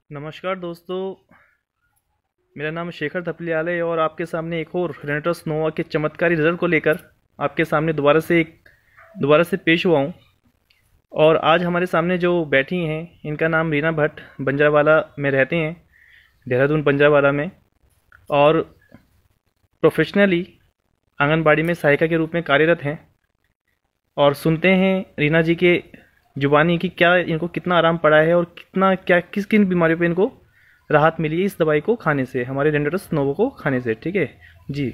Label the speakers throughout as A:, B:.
A: नमस्कार दोस्तों, मेरा नाम शेखर थपलियाल है और आपके सामने एक और रेनेटस नोवा के चमत्कारी रिजल्ट को लेकर आपके सामने दोबारा से पेश हुआ हूँ। और आज हमारे सामने जो बैठी हैं इनका नाम रीना भट्ट बंजारावाला में रहते हैं, देहरादून बंजारावाला में, और प्रोफेशनली आंगनबाड़ी में सहायिका के रूप में कार्यरत हैं। और सुनते हैं रीना जी के जुबानी की क्या इनको कितना आराम पड़ा है और किस किन बीमारियों पे इनको राहत मिली है इस दवाई को खाने से, हमारे रेनेटस नोवा को खाने से। ठीक है जी?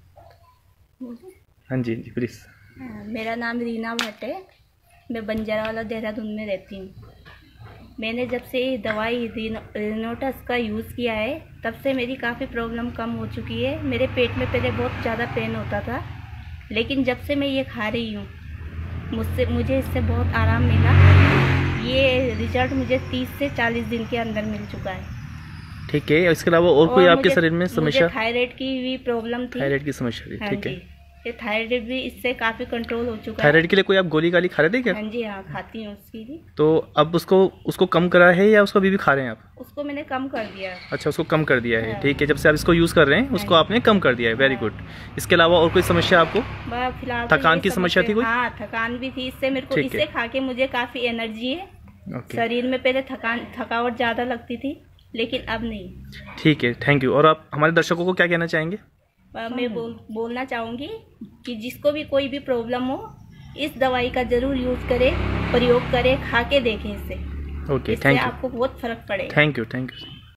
A: हाँ जी जी प्लीज़।
B: मेरा नाम रीना भट्ट है। मैं बंजारावाला देहरादून में रहती हूँ। मैंने जब से ये दवाई रेनेटस का यूज़ किया है तब से मेरी काफ़ी प्रॉब्लम कम हो चुकी है। मेरे पेट में पहले बहुत ज़्यादा पेन होता था, लेकिन जब से मैं ये खा रही हूँ मुझे इससे बहुत आराम मिला। ये रिजल्ट मुझे 30 से 40 दिन के अंदर मिल चुका है।
A: ठीक है, इसके अलावा और कोई आपके शरीर में समस्या?
B: थायराइड की भी प्रॉब्लम थी।
A: थायराइड की समस्या थी, ठीक है।
B: ये थायराइड भी इससे काफ़ी कंट्रोल हो चुका है।
A: थायराइड के लिए कोई आप गोली गाली खा रहे थे क्या?
B: हाँ जी, हाँ खाती हूँ उसकी भी।
A: तो अब उसको कम करा है या उसको अभी भी खा रहे हैं आप?
B: उसको मैंने कम कर दिया।
A: अच्छा, उसको कम कर दिया है, ठीक है। जब से आप इसको यूज़ कर रहे हैं उसको आपने कम कर दिया है, वेरी गुड। इसके अलावा और कोई समस्या आपको?
B: फिलहाल
A: थकान की समस्या थी कोई?
B: हाँ, थकान भी थी। इससे मेरे को इसे खा के मुझे काफ़ी एनर्जी है शरीर में। पहले थकावट ज़्यादा लगती थी, लेकिन अब नहीं।
A: ठीक है, थैंक यू। और आप हमारे दर्शकों को क्या कहना चाहेंगे?
B: मैं बोलना चाहूँगी कि जिसको भी कोई भी प्रॉब्लम हो इस दवाई का ज़रूर यूज़ करें, प्रयोग करें, खा के देखें इससे।
A: Okay, thank you.
B: आपको बहुत फ़र्क पड़ेगा।
A: Thank you.